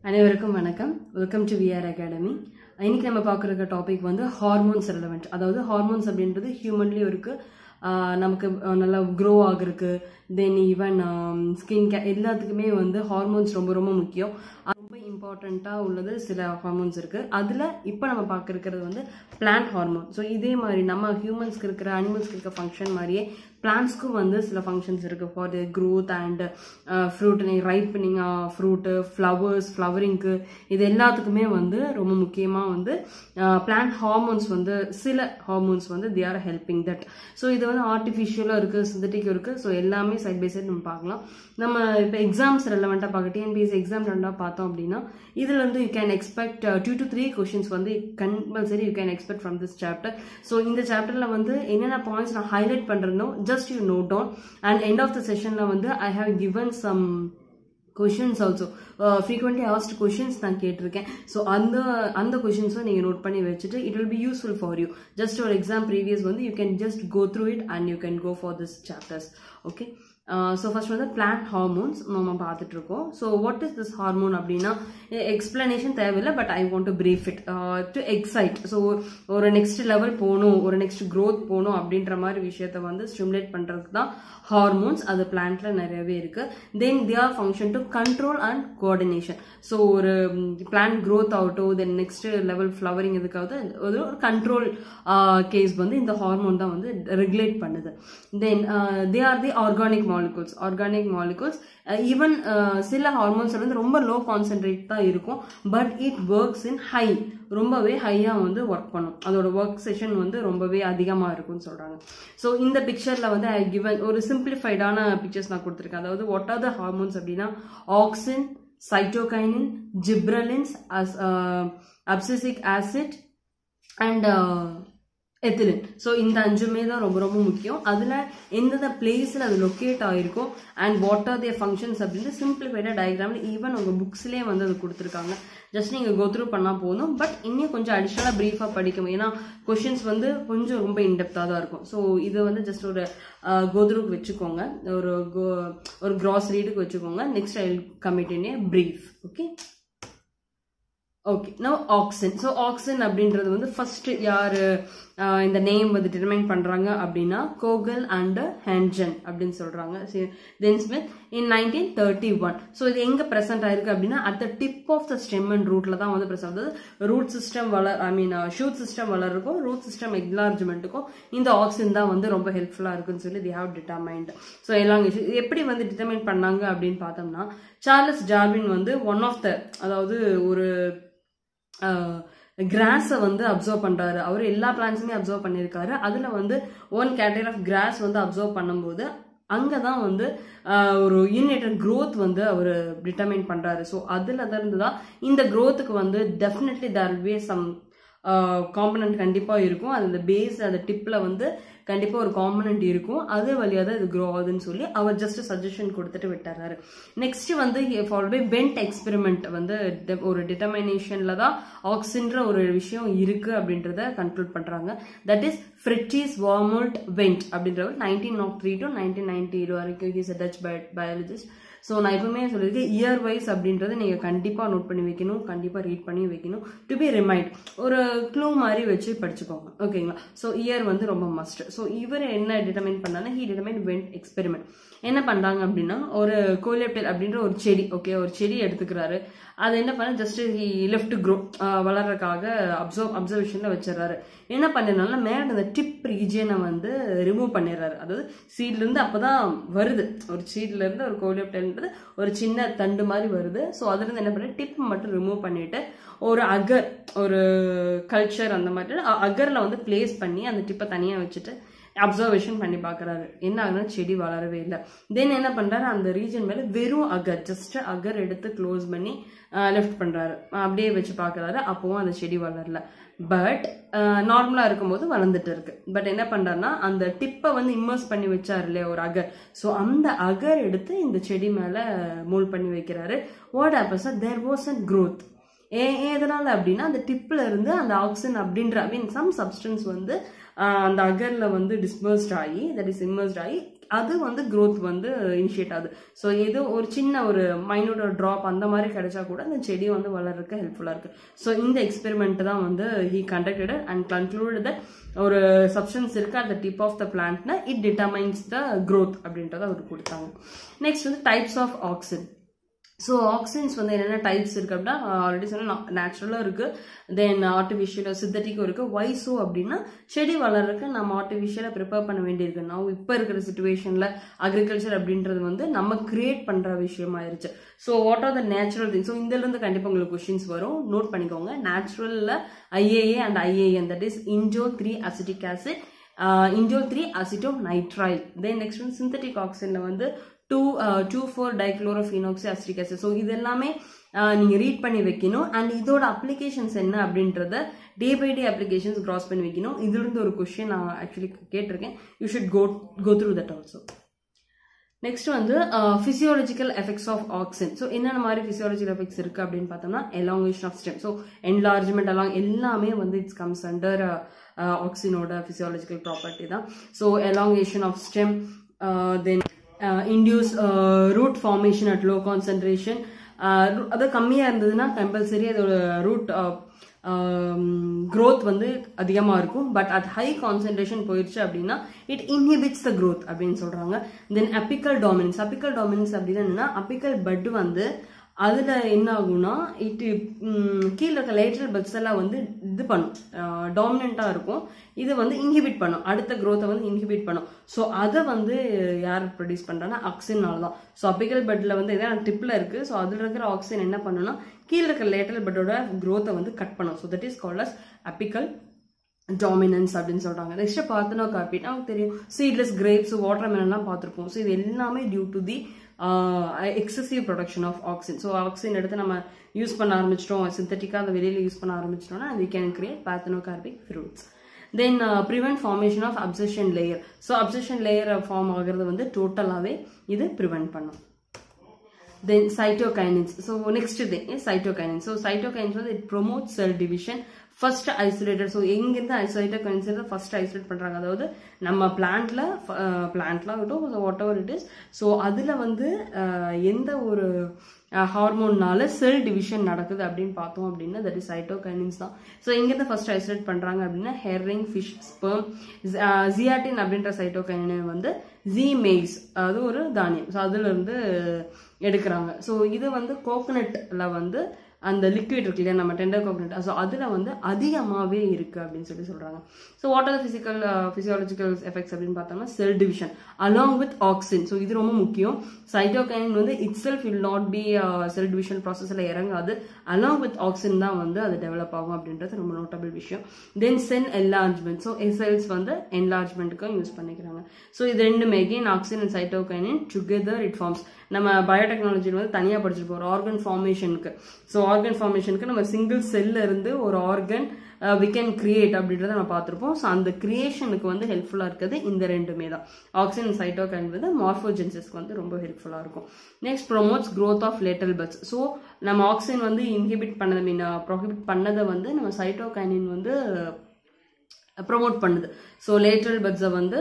அனைவருக்கும் வணக்கம். Welcome to VR academy. இன்னைக்கு நம்ம பார்க்குற டாபிக் வந்து ஹார்மோன்ஸ் ரெலவெண்ட். அதாவது ஹார்மோன்ஸ் அப்படின்றது ஹியூமன்லேயும் இருக்கு, நமக்கு நல்லா க்ரோ ஆகுறதுக்கு, தென் ஈவன் ஸ்கின் கேர் எல்லாத்துக்குமே வந்து ஹார்மோன்ஸ் ரொம்ப ரொம்ப முக்கியம். ரொம்ப இம்பார்ட்டண்ட்டாக உள்ளது சில ஹார்மோன்ஸ் இருக்குது. அதில் இப்போ நம்ம பார்க்குறது வந்து பிளான்ட் ஹார்மோன். ஸோ இதே மாதிரி நம்ம ஹியூமன்ஸ்க்கு இருக்கிற அனிமல்ஸ்க்கு இருக்கிற ஃபங்க்ஷன் மாதிரியே பிளான்ட்ஸ்க்கும் வந்து சில ஃபங்க்ஷன்ஸ் இருக்குது for the growth and fruit ripening fruit, flowers, ஃப்ளவரிங்க்கு, இது எல்லாத்துக்குமே வந்து ரொம்ப முக்கியமாக வந்து பிளான்ட் ஹார்மோன்ஸ் வந்து சில ஹார்மோன்ஸ் வந்து they are helping that. So இது வந்து ஆர்டிஃபிஷியலாக இருக்குது, சிந்தட்டிக்கும் இருக்குது. ஸோ எல்லாமே சைட் பை சைட் நம்ம பார்க்கலாம். நம்ம இப்போ எக்ஸாம்ஸ் ரெலவெண்ட்டாக பார்க்க டிஎன்பிஎஸ்சி எக்ஸாம் ரெண்டாக பார்த்தோம் அப்படின்னா இதில் வந்து you can expect 2 to 3 questions வந்து compulsory you can expect from this chapter. So இந்த சாப்டரில் வந்து என்னென்ன பாயிண்ட்ஸ் நான் ஹைலைட் பண்ணுறேனோ just you note down, and end of the session la vandu I have given some questions also, frequently asked questions நான் கேட்டிருக்கேன். So அந்த கொஷின்ஸும் நீங்கள் நோட் பண்ணி வச்சுட்டு it will be useful for you. just your exam previous வந்து you can just go through it and you can go for this chapters. okay, so first வந்து plant hormones நம்ம பார்த்துட்டு இருக்கோம். So what is this hormone அப்படின்னா explanation தேவையில்லை, but I want to brief it to excite. So ஒரு next level போகணும், ஒரு next growth போகணும் அப்படின்ற மாதிரி விஷயத்த வந்து ஸ்டிமுலேட் பண்ணுறதுக்கு தான் ஹார்மோன்ஸ். அது பிளான்ட்ல நிறையவே இருக்கு. Then they are function to control and coordination. So ஒரு பிளான்ட் க்ரோத் ஆகட்டும், தென் நெக்ஸ்ட் லெவல் ஃப்ளவரிங் இதுக்காவது ஒரு கண்ட்ரோல் கேஸ் வந்து இந்த ஹார்மோன் தான் வந்து ரெகுலேட் பண்ணுது. Then they are the organic molecules. Even சில ஹார்மோன்ஸ் வந்து ரொம்ப லோ கான்சென்ட்ரேட் தான் இருக்கும், but it works in high, ரொம்பவே ஹையா வந்து ஒர்க் பண்ணும். அதோட ஒர்க் செஷன் வந்து ரொம்பவே அதிகமா இருக்கும்னு சொல்றாங்க. ஸோ இந்த பிக்சர்ல வந்து ஐ கிவன் ஒரு சிம்பிளிஃபைடான பிக்சர்ஸ் நான் கொடுத்துருக்கேன். அதாவது வாட் ஆர் த ஹார்மோன்ஸ் அப்படின்னா auxin, cytokinin, gibberellins, abscisic acid and ethylene. So இந்த 5மே தான் ரொம்ப ரொம்ப முக்கியம். அதில் எந்தெந்த பிளேஸில் அது லொக்கேட் ஆகிருக்கும் and what are their functions அப்படின்னு சிம்பிளிஃபைடாக டயக்ராம் ஈவன் உங்கள் புக்ஸ்லேயே வந்து அது கொடுத்துருக்காங்க. ஜஸ்ட் நீங்கள் கோ த்ரூ பண்ணால் போதும். பட் இன்னும் கொஞ்சம் அடிஷ்னலாக ப்ரீஃபாக படிக்கணும், ஏன்னா கொஷின்ஸ் வந்து கொஞ்சம் ரொம்ப இன்டெப்த்தாக தான் இருக்கும். ஸோ இது வந்து ஜஸ்ட் ஒரு கோ த்ரூக்கு வச்சுக்கோங்க, ஒரு கிராஸ் ரீடுக்கு வச்சுக்கோங்க. Next I will commit in a brief. Okay okay, now auxin. So auxin அப்படின்றது வந்து ஃபர்ஸ்ட் யாரு இந்த நேம் வந்து டிட்டர்மைன் பண்றாங்க அப்படின்னா கோகல் அண்ட் ஹென்ஜன் அப்படின்னு சொல்றாங்க. தென் ஸ்மித் இன் 1931. ஸோ இது எங்க பிரசன்ட் ஆயிருக்கு அப்படின்னா at the tip of the stem and ரூட்ல தான் வந்து பிரசன்ட். அதாவது ரூட் சிஸ்டம் ஷூட் சிஸ்டம் வளருக்கும், ரூட் சிஸ்டம் எக்லார்ஜ்மெண்ட்டுக்கும் இந்த ஆக்சின் தான் வந்து ரொம்ப ஹெல்ப்ஃபுல்லா இருக்குன்னு சொல்லி they have determined. ஸோ எல்லாம் எப்படி வந்து டிட்டர்மைன் பண்ணாங்க அப்படின்னு பார்த்தோம்னா சார்லஸ் டார்வின் வந்து ஒன் ஆஃப் த, அதாவது ஒரு கிராஸை வந்து அப்சர்வ் பண்றாரு. அவர் எல்லா பிளான்ட்ஸுமே அப்சர்வ் பண்ணியிருக்காரு. அதுல வந்து ஒன் கேட்டகரி ஆஃப் கிராஸ் வந்து அப்சர்வ் பண்ணும்போது அங்கதான் வந்து ஒரு யூனிட்டட் growth வந்து அவர் டிட்டர்மைன் பண்றாரு. ஸோ அதுல இருந்துதான் இந்த growthக்கு வந்து definitely there will be some component கண்டிப்பா இருக்கும். அந்த பேஸ் அந்த டிப்ல வந்து கண்டிப்பா ஒரு காம்பனன்ட் இருக்கும், அது வழியா தான் இது க்ரோ ஆகுதுன்னு சொல்லி அவர் ஜஸ்ட் சஜஷன் கொடுத்துட்டு விட்டுறாரு. நெக்ஸ்ட் வந்து ஃபாலோட் பை பென்ட் எக்ஸ்பெரிமெண்ட் வந்து ஒரு டிட்டர்மினேஷன்ல தான் ஆக்சின்ற ஒரு விஷயம் இருக்கு அப்படின்றத கன்க்ளூட் பண்றாங்க. That is Frits Warmolt Went அப்படின்றவர் 1903 to 1990 வரைக்கும் ஹீஸ் a Dutch biologist. ஸோ நான் எப்பவுமே சொல்லியிருக்கேன், இயர் வைஸ் அப்படின்றத நீங்கள் கண்டிப்பாக நோட் பண்ணி வைக்கணும், கண்டிப்பாக ரீட் பண்ணி வைக்கணும். டு பி ரிமைண்ட் ஒரு க்ளூ மாதிரி வச்சு படிச்சுக்கோங்க. ஓகேங்களா? ஸோ இயர் வந்து ரொம்ப மஸ்ட். ஸோ இவர் என்ன டிட்டர்மைன் பண்ணாங்கன்னா ஹி டிட்டர்மைன் வென்ட் எக்ஸ்பெரிமெண்ட். என்ன பண்றாங்க அப்படின்னா ஒரு கோலியோப்டெல் அப்படின்ற ஒரு செடி, ஓகே, ஒரு செடி எடுத்துக்கிறாரு. அது என்ன பண்ண ஜஸ்ட் ஹி லெஃப்ட் க்ரோ வளர்றதுக்காக அப்சர்வேஷன்ல வச்சிடறாரு. என்ன பண்ணினால மேல அந்த டிப் ரீஜியனை வந்து ரிமூவ் பண்ணிடுறாரு. அதாவது சீட்ல இருந்து அப்பதான் வருது, ஒரு சீட்ல இருந்து ஒரு கோலியோப்டெல்ன்றது ஒரு சின்ன தண்டு மாதிரி வருது. ஸோ அதுல இருந்து என்ன பண்ண டிப் மட்டும் ரிமூவ் பண்ணிட்டு ஒரு அகர், ஒரு கல்ச்சர் அந்த மாதிரி அகர்ல வந்து பிளேஸ் பண்ணி அந்த டிப்பை தனியா வச்சுட்டு அப்சர்வேஷன் பண்ணி பாக்குறாரு. என்ன ஆகுனா செடி வளரவே இல்லை. தென் என்ன பண்றாரு, அந்த ரீஜன் மேல வெறும் அகர், ஜஸ்ட் அகர் எடுத்து க்ளோஸ் பண்ணி லெஃப்ட் பண்றாரு. அப்படியே வச்சு பாக்குறாரு, அப்பவும் அந்த செடி வளரல. பட் நார்மலா இருக்கும்போது வளர்ந்துட்டு இருக்கு. பட் என்ன பண்றாருன்னா அந்த டிப்பை வந்து இம்மர்ஸ் பண்ணி வச்சாரு இல்லையா ஒரு அகர், ஸோ அந்த அகர் எடுத்து இந்த செடி மேல மோல்ட் பண்ணி வைக்கிறாரு. What happens, there was a growth. எதனால அப்படின்னா அந்த டிப்ல இருந்து அந்த ஆக்சின் அப்படின்ற சம் சப்ஸ்டன்ஸ் வந்து அந்த அகர்ல வந்து டிஸ்பர்ஸ்ட் ஆகி, தட் இஸ் இம்மர்ஸ்ட் ஆகி அது வந்து growth வந்து இனிஷியேட் ஆகுது. ஸோ ஏதோ ஒரு சின்ன ஒரு மைனூட் ட்ராப் அந்த மாதிரி கிடைச்சா கூட அந்த செடி வந்து வளர்றதுக்கு ஹெல்ப்ஃபுல்லாக இருக்கு. ஸோ இந்த எக்ஸ்பெரிமெண்ட் தான் வந்து he conducted and concluded that ஒரு சப்ஸ்டன்ஸ் இருக்கு at the tip of the plantனா it determines the growth அப்படின்றத அவர் கொடுத்தாங்க. நெக்ஸ்ட் வந்து types of auxin. So auxins வந்து என்னென்ன டைப்ஸ் இருக்கு அப்படின்னா ஆல்ரெடி சொன்ன நேச்சுரலாக இருக்கு, தென் ஆர்டிஃபிஷியல் சிந்தட்டிக்கும் இருக்கு. ஒய் ஸோ அப்படின்னா செடி வளர்றதுக்கு நம்ம ஆர்டிஃபிஷியலாக ப்ரிப்பேர் பண்ண வேண்டியிருக்கு. நான் இப்போ இருக்கிற சுச்சுவேஷனில் அக்ரிகல்ச்சர் அப்படின்றது வந்து நம்ம கிரியேட் பண்ணுற விஷயமாயிருச்சு. So what are the natural thing. So இதிலிருந்து கண்டிப்பாக உங்களுக்கு கொஸ்டின்ஸ் வரும், நோட் பண்ணிக்கோங்க. நேச்சுரலில் IAA and IAN, that is indole 3-acetic acid, indole 3-acetonitrile. Then next வந்து சிந்தட்டிக் ஆக்சின்ல வந்து 2,4-dichlorophenoxyacetic acid. ஸோ இது எல்லாமே நீங்க ரீட் பண்ணி வைக்கணும். அண்ட் இதோட அப்ளிகேஷன்ஸ் என்ன அப்படின்றத day by day applications cross பண்ணி வைக்கணும். இதுல இருந்து ஒரு கொஸ்டின் நான் ஆக்சுவலி கேட்டிருக்கேன். You should go through that also. Next வந்து physiological effects of auxin. So என்னென்ன மாதிரி பிசியாலஜிக்கல் எஃபெக்ட்ஸ் இருக்கு அப்படின்னு பார்த்தோம்னா elongation of stem. So enlargement எல்லாம் எல்லாமே வந்து இட்ஸ் கம்ஸ் அண்டர் ஆக்சினோட பிசியாலஜிக்கல் ப்ராப்பர்ட்டி தான். So elongation of stem, then induce root formation at low concentration. அது கம்மியா இருந்ததுன்னா கம்பல்சரி அதோட ரூட் growth வந்து அதிகமா இருக்கும். பட் at high concentration போயிடுச்சு அப்படின்னா it inhibits the growth அப்படின்னு சொல்றாங்க. தென் apical dominance. apical dominance அப்படின்னா என்னன்னா apical bud வந்து அதுல என்ன ஆகும்னா கீழே இருக்க லேட்டரல் பட்ஸ் எல்லாம் வந்து இது பண்ணும், டாமினண்டா இருக்கும். இது வந்து இன்ஹிபிட் பண்ணும், அடுத்த growth வந்து இன்ஹிபிட் பண்ணும். ஸோ அதை வந்து யார் ப்ரொடியூஸ் பண்றாங்கன்னா ஆக்சினால தான். ஸோ அபிக்கல் பட்ல வந்து இதான் டிப்ல இருக்கு. ஸோ அதுல இருக்கிற ஆக்சின் என்ன பண்ணுன்னா கீழே இருக்கிற லேட்டரல் பட்டோட growth வந்து கட் பண்ணும். So that is called as apical dominance அப்படின்னு சொல்றாங்க. நெக்ஸ்ட் பார்த்தோம்னா நமக்கு தெரியும் சீட்லெஸ் கிரேப்ஸ், வாட்டர்மெலன்லாம் பார்த்துருப்போம். ஸோ இது எல்லாமே due to the excessive production of auxin. So auxin எடுத்து நம்ம யூஸ் பண்ண ஆரம்பிச்சிட்டோம், சிந்தட்டிக்காக அதை வெளியில யூஸ் பண்ண ஆரம்பிச்சிட்டோம்னா we can create parthenocarpic fruits. Then prevent formation of abscission layer. So abscission layer form ஆகிறது வந்து டோட்டலாவே இது prevent பண்ணும். Then cytokinins. So next thing is cytokinins. So cytokinins வந்து it promotes cell division. First isolated. So எங்கிருந்து cytokinins first isolate பண்றாங்க, அதாவது நம்ம பிளான்ட்ல whatever it is. So அதுல வந்து எந்த ஒரு ஹார்மோன்னால செல் டிவிஷன் நடக்குது அப்படின்னு பார்த்தோம் அப்படின்னா தட் இஸ் சைட்டோகைனின்ஸ் தான். ஸோ எங்கிருந்து ஃபர்ஸ்ட் ஐசோலேட் பண்றாங்க அப்படின்னா ஹெரிங், ஃபிஷ், ஸ்பெர்ம். ஜியாட்டின் அப்படின்ற சைட்டோகைனின் வந்து ஜீமேஸ், அது ஒரு தானியம். ஸோ அதுல இருந்து எடுக்கிறாங்க. ஸோ இது வந்து கோகனட்ல வந்து அந்த லிக்விட் இருக்கு இல்லையா, நம்ம டெண்டர் கோகனட், ஸோ அதுல வந்து அதிகமாகவே இருக்கு அப்படின்னு சொல்றாங்க. So what are physiological effects அப்படின்னு பார்த்தோம்னா cell division along with auxin. So இது ரொம்ப முக்கியம். சைட்டோகைனின் வந்து itself will not be cell division ப்ராசஸ்ல இறங்காது, அலாங் வித் ஆக்சின் தான் வந்து அது டெவலப் ஆகும் அப்படின்றது ரொம்ப நோட்டபிள் விஷயம். Then cell enlargement. So cells வந்து என்லார்ஜ்மெண்ட்டுக்கும் யூஸ் பண்ணிக்கிறாங்க. ஸோ இது ரெண்டுமே again auxin and cytokinin together it forms. நம்ம பயோடெக்னாலஜியில் வந்து தனியாக படிச்சிருப்போம் ஒரு ஆர்கன் ஃபார்மேஷனுக்கு. ஸோ ஆர்கன் ஃபார்மேஷனுக்கு நம்ம சிங்கிள் செல்ல இருந்து ஒரு ஆர்கன் we can create அப்படின்றத நம்ம பார்த்துருப்போம். ஸோ அந்த கிரியேஷனுக்கு வந்து ஹெல்ப்ஃபுல்லாக இருக்குது இந்த ரெண்டுமே தான். ஆக்சின் அண்ட் சைட்டோகைன் வந்து மார்போஜென்சிஸ்க்கு வந்து ரொம்ப ஹெல்ப்ஃபுல்லாக இருக்கும். Next promotes growth of lateral buds. So நம்ம ஆக்சின் வந்து இன்ஹிபிட் பண்ணதை ப்ரொஹிபிட் பண்ணதை வந்து நம்ம சைட்டோகைனின் வந்து ப்ரொமோட் பண்ணுது. ஸோ லேட்டரல் பட்ஸை வந்து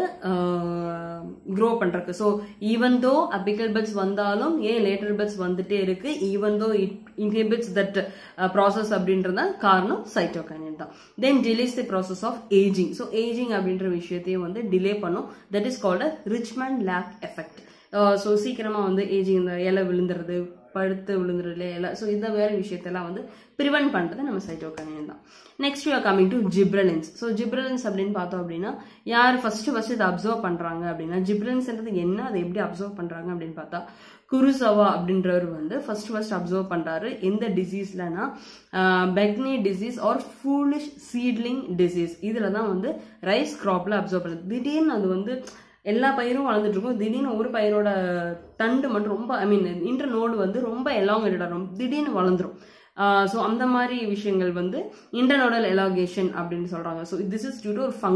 க்ரோ பண்றதுக்கு. So even though apical buds வந்தாலும் ஏன் லேட்டரல் பட்ஸ் வந்துட்டே இருக்கு, even though it inhibits that process அப்படின்றத காரணம் சைட்டோகைனின் தான். Then delays the process of ageing. So ageing அப்படின்ற விஷயத்தையும் வந்து டிலே பண்ணும். That is called a Richmond Lake effect. So சீக்கிரமா வந்து ஏஜிங், இந்த இலை விழுந்துறது, படுத்து விழுந்துறது இலை, ஸோ இந்த வேற விஷயத்தெல்லாம் வந்து ப்ரிவென்ட் பண்றது நம்ம சைட்டோகைனின் தான். Next you are coming to gibberellins. So gibberellins அப்படின்னு பார்த்தோம் அப்படின்னா யார் ஃபர்ஸ்ட் இதை அப்சர்வ் பண்றாங்க அப்படின்னா, ஜிப்ரலின்ஸ்ன்றது என்ன, அதை எப்படி அப்சர்வ் பண்றாங்க அப்படின்னு பார்த்தா குருசவா அப்படின்றவர் வந்து ஃபர்ஸ்ட் அப்சர்வ் பண்றாரு. எந்த டிசீஸ்லனா bakanae disease or foolish seedling disease, இதுல தான் வந்து ரைஸ் கிராப்ல அப்சர்வ் பண்ணுது. திடீர்னு அது வந்து எல்லா பயிரும் வளர்ந்துட்டு இருக்கும், திடீர்னு ஒரு பயிரோட தண்டு மட்டும் ரொம்ப இன்டர் நோடு வந்து ரொம்ப எலாங்கேட்டடா இருக்கும், திடீர்னு வளர்ந்துரும். ஸோ அந்த மாதிரி விஷயங்கள் வந்து இன்டர்னோடல் எலாகேஷன் அப்படின்னு சொல்றாங்க. So this is due to ஒரு ஃபங்கல்,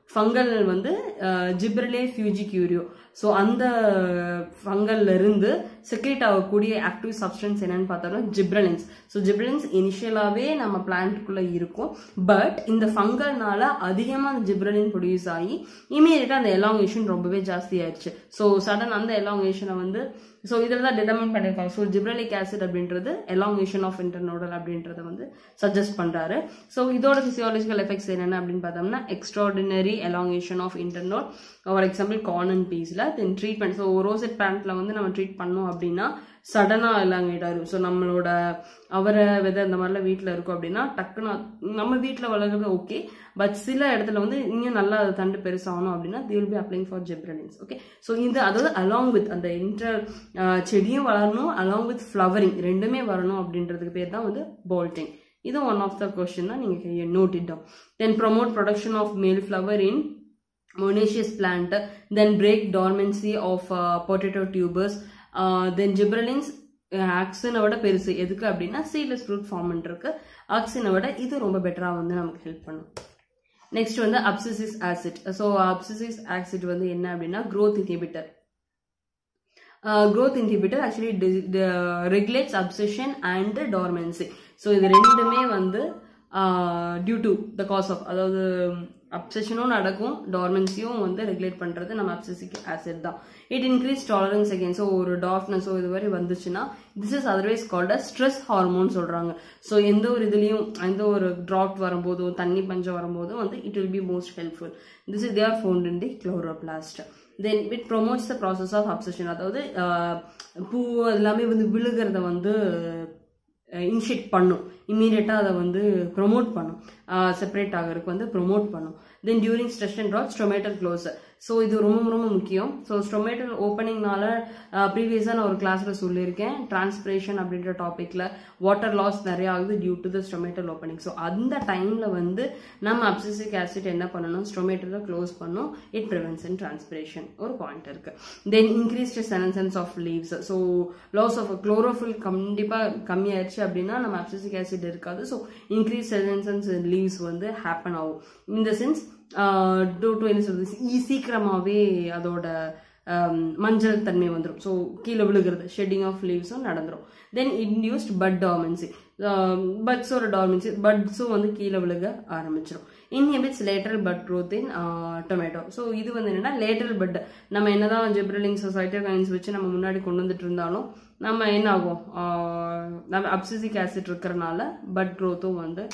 ஃபங்கல் வந்து ஜிப்ரலே ஃபியூஜிக்யூரியோ. ஸோ அந்த ஃபங்கல்ல இருந்து செக்ரேட் ஆகக்கூடிய ஆக்டிவ் சப்ஸ்டன்ஸ் என்னன்னு பார்த்தோம்னா ஜிப்ரலின்ஸ். ஸோ ஜிப்ரலின்ஸ் இனிஷியலாகவே நம்ம பிளான்ட்டுக்குள்ள இருக்கும். பட் இந்த ஃபங்கல்னால அதிகமாக அந்த ஜிப்ரலின் ப்ரொடியூஸ் ஆகி இமீடியட்டாக அந்த எலாங்கேஷன் ரொம்பவே ஜாஸ்தி ஆயிடுச்சு. ஸோ சடன் அந்த எலாங்கேஷனை வந்து ஸோ இதில் தான் டிட்டர்மைன் பண்ணியிருக்காங்க. ஸோ ஜிப்ரலிக் ஆசிட் அப்படின்றது எலாங்கேஷன் ஆஃப் இன்டர்னோடல் அப்படின்றத வந்து சஜஸ்ட் பண்ணுறாரு. ஸோ இதோட பிசியாலஜிக்கல் எஃபெக்ட்ஸ் என்னென்ன அப்படின்னு பார்த்தோம்னா extraordinary elongation of internode. For example corn and பீஸில் தென் ட்ரீட்மெண்ட். ஸோ ரோசெட் பிளான்ட்ல வந்து நம்ம ட்ரீட் பண்ணோம் அப்படின்னா சடனாக எலாங்கேட் ஆகும். ஸோ நம்மளோட அவரை விதை இந்த மாதிரிலாம் வீட்டில் இருக்கும் அப்படின்னா டக்குன்னு நம்ம வீட்டில் வளர்க்குறது ஓகே, பட் சில இடத்துல வந்து இன்னும் நல்லா அது தண்டு பெருசாகணும் அப்படின்னா they will be applying for gibberellins. Okay, so இது அதாவது அலாங் வித் அந்த செடியும் வளரணும், அலாங் வித் ஃப்ளவரிங் ரெண்டுமே வரணும் அப்படின்றதுக்கு பேர் தான் வந்து பால்டிங். இது ஒன் ஆஃப் த கொஸ்டின் தான் நீங்கள் note it down. Then promote production of male flower in monoecious plant, then break dormancy of potato tubers. தென் ஜிப்ரலின்ஸ் ஆக்சினை விட பெருசு. எதுக்கு அப்படின்னா சீட்லெஸ் ஃப்ரூட் ஃபார்ம் இருக்கு. ஆக்சினை விட இது ரொம்ப பெட்டராக வந்து நமக்கு ஹெல்ப் பண்ணும். நெக்ஸ்ட் வந்து abscisic acid. So abscisic acid வந்து என்ன அப்படின்னா growth inhibitor. growth inhibitor actually regulates abscission and dormancy. So இது ரெண்டுமே வந்து due to the cause of, அதாவது அப்சஷனும் நடக்கும், டார்மென்சியும் வந்து ரெகுலேட் பண்றது நம்ம அப்சிசிக் ஆசிட் தான். It increase tolerance again. So ஒரு டார்க்னஸோ இது மாதிரி வந்துச்சுன்னா this is otherwise called as stress hormone சொல்றாங்க. ஸோ எந்த ஒரு இதுலயும் எந்த ஒரு ட்ராட் வரும்போதும் தண்ணி பஞ்சம் வரும்போதும் வந்து it will be most helpful. This is they are found in the chloroplast. Then it promotes the process of abscission. அதாவது பூ எல்லாமே வந்து விழுகிறத வந்து இனிஷியேட் பண்ணும், இம்மீடியட்டாக அதை வந்து ப்ரொமோட் பண்ணும், செப்பரேட் ஆகிறதுக்கு வந்து ப்ரொமோட் பண்ணும். Then during stress and drought stomatal closure. So இது ரொம்ப ரொம்ப முக்கியம். ஸோ ஸ்டொமேட்டல் ஓப்பனிங்னால ப்ரீவியஸாக நான் ஒரு கிளாஸில் சொல்லியிருக்கேன், டிரான்ஸ்பிரேஷன் அப்படின்ற டாப்பிக்கில் வாட்டர் லாஸ் நிறைய ஆகுது due to the stomatal opening. So அந்த டைமில் வந்து நம்ம அப்சிசிக் ஆசிட் என்ன பண்ணணும், ஸ்டொமேட்டலை க்ளோஸ் பண்ணும். இட் ப்ரிவென்ட்ஸ் இன் டிரான்ஸ்பிரேஷன் ஒரு பாயிண்ட் இருக்கு. Then increased senescence of leaves. So loss of chlorophyll கண்டிப்பாக கம்மியாயிடுச்சு அப்படின்னா நம்ம அப்சிசிக் ஆசிட் இருக்காது. ஸோ இன்க்ரீஸ் செனசன்ஸ் லீவ்ஸ் வந்து ஹேப்பன் ஆகும். இந்த சென்ஸ் என்ன சொல்றது, சீக்கிரமாவே அதோட மஞ்சள் தன்மை வந்துடும். ஸோ கீழே விழுகிறது, ஷெட்டிங் ஆஃப் லீவ்ஸும் நடந்துடும். Then induced bud dormancy. பட்ஸோட டார்மென்சி, பட்ஸும் வந்து கீழே விழுக ஆரம்பிச்சிடும். Inhibits lateral bud growth in tomato. So இது வந்து என்னன்னா லேட்டரல் பட். நம்ம என்னதான் ஜிப்ரலின்ஸ் சைட்டோகைன்ஸ் வச்சு நம்ம முன்னாடி கொண்டு வந்துட்டு இருந்தாலும் நம்ம என்ன ஆகும், நம்ம அப்சிசிக் ஆசிட் இருக்கிறனால பட் க்ரோத்தும் வந்து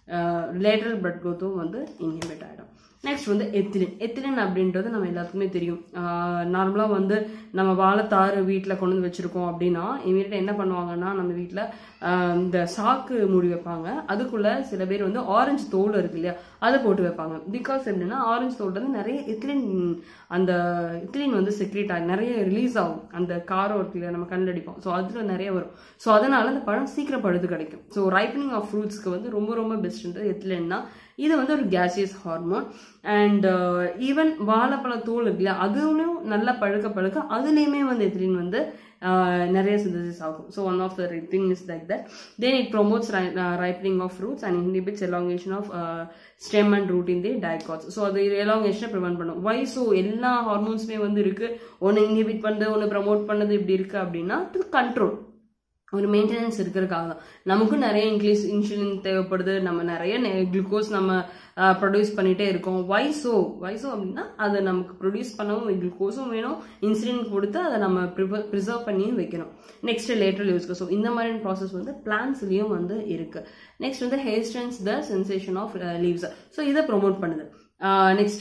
லேட்டரல் பட் க்ரோத்தும் வந்து இன்ஹிபிட் ஆகிடும். நெக்ஸ்ட் வந்து எத்திலின். எத்திலின் அப்படின்றது நம்ம எல்லாத்துக்குமே தெரியும். நார்மலாக வந்து நம்ம வாழைத்தாறு வீட்டில் கொண்டு வந்து வச்சுருக்கோம் அப்படின்னா இமீடியட்டாக என்ன பண்ணுவாங்கன்னா நம்ம வீட்டில் இந்த சாக்கு மூடி வைப்பாங்க. அதுக்குள்ளே சில பேர் வந்து ஆரஞ்சு தோல் இருக்கு இல்லையா, அதை போட்டு வைப்பாங்க. பிகாஸ் எப்படின்னா ஆரஞ்சு தோல் வந்து நிறைய எத்திலின், அந்த எத்திலின் வந்து செக்ரேட் ஆகி நிறைய ரிலீஸ் ஆகும். அந்த காரம் இருக்கு இல்லையா, நம்ம கண்ணில் அடிப்போம். ஸோ அதில் நிறைய வரும். ஸோ அதனால அந்த பழம் சீக்கிரம் பழுது கிடைக்கும். ஸோ ரைப்பனிங் ஆஃப் ஃப்ரூட்ஸ்க்கு வந்து ரொம்ப ரொம்ப பெஸ்ட்ன்றது எத்திலின் தான். இது வந்து ஒரு கேசியஸ் ஹார்மோன். அண்ட் ஈவன் வாழைப்பழ தோல் இருக்குல்ல, அதுவும் நல்லா பழுக்க அதுலேயுமே வந்து எத்திலின் வந்து நிறைய சிந்தசிஸ் ஆகும். So one of the thing is like that. Then it promotes ripening of fruits and inhibits elongation of stem and root in the dicots. So அது எலாங்கேஷனை ப்ரிவென்ட் பண்ணும். வை? ஸோ எல்லா ஹார்மோன்ஸுமே வந்து இருக்கு, ஒன்று இன்ஹிபிட் பண்ணுது, ஒன்று ப்ரமோட் பண்ணுது, இப்படி இருக்கு அப்படின்னா டு கண்ட்ரோல் ஒரு மெயின்டெனன்ஸ் இருக்கிறதுக்காக தான். நமக்கும் நிறைய இன்சுலின் தேவைப்படுது, நம்ம நிறைய குளுக்கோஸ் நம்ம ப்ரொடியூஸ் பண்ணிட்டே இருக்கோம். வைசோ அப்படின்னா அதை நமக்கு ப்ரொடியூஸ் பண்ணவும் குளுக்கோஸும் வேணும், இன்சுலின் கொடுத்து அதை நம்ம ப்ரிசர்வ் பண்ணியும் வைக்கணும். நெக்ஸ்ட் லேட்டரல் யூஸ்க்கு. ஸோ இந்த மாதிரியான ப்ராசஸ் வந்து பிளான்ஸ்லயும் வந்து இருக்கு. நெக்ஸ்ட் வந்து hastens the sensation of leaves. So இதை ப்ரொமோட் பண்ணுது. நெக்ஸ்ட்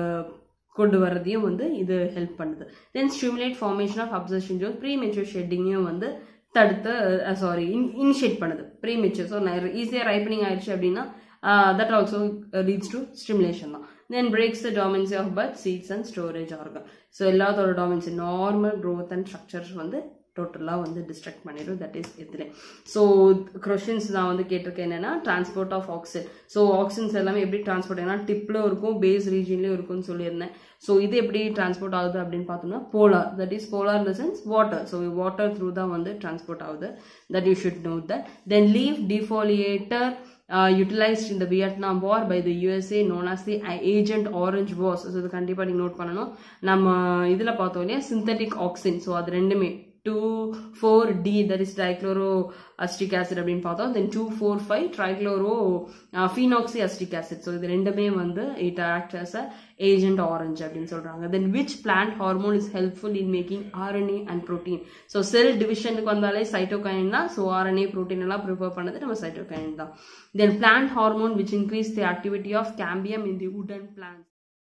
கொண்டு வரதையும் வந்து இது ஹெல்ப் பண்ணுது. Then stimulate formation of abscission zone, premature ஷெட்டிங்கையும் வந்து தடுத்து இனிஷியேட் பண்ணுது. Premature. ஸோ ஈஸியாக ரைப்பனிங் ஆயிடுச்சு அப்படின்னா that also leads to stimulation தான். Then breaks the dominancy of bud seeds and storage organ. So எல்லாத்தோட dominancy normal growth and structures வந்து டோட்டலாக வந்து டிஸ்ட்ரக்ட் பண்ணிடும். That is ethylene. So questions நான் வந்து கேட்டிருக்கேன் என்னன்னா transport of auxin. So auxins எல்லாமே எப்படி டிரான்ஸ்போர்ட் ஏன்னா டிப்ல இருக்கும், பேஸ் ரீஜன்லயும் இருக்கும்னு சொல்லியிருந்தேன். ஸோ இது எப்படி டிரான்ஸ்போர்ட் ஆகுது அப்படின்னு பார்த்தோம்னா polar. That is polar in the sense water. So water through தான் வந்து டிரான்ஸ்போர்ட் ஆகுது. That you should note that. Then leave defoliator utilized in the Vietnam War by the USA known as the Agent Orange Wars. So இது கண்டிப்பா நீங்க note பண்ணணும். நம்ம இதுல பார்த்தோம் இல்லையா synthetic auxin. So அது ரெண்டுமே 2,4-D that is dichloroacetic acid அப்படின்னு பார்த்தோம். Then 2,4,5 trichlorophenoxyacetic acid. So இது ரெண்டுமே வந்து it acts as a agent orange அப்படின்னு சொல்றாங்க. Then which plant hormone is helpful in making RNA and protein? So cell divisionக்கு வந்தாலே cytokine தான். So RNA protein எல்லாம் prepare பண்ணது நம்ம cytokine தான். Then plant hormone which increase the activity of cambium in the woodland plants.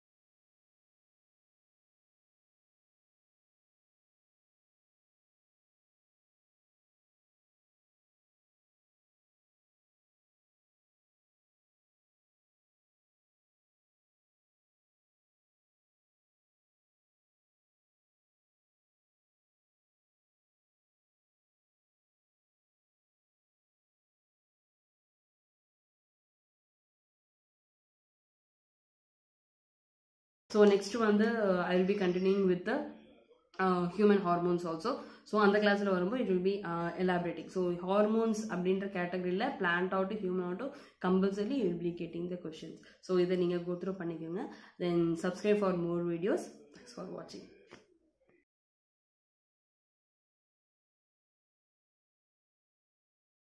So next one I will be continuing with the human hormones also. So on the class it will be elaborating. So hormones abdinra category la plant out human out compulsorily you will be getting the questions. So either neenga go through pannikenga. Then subscribe for more videos. Thanks for watching.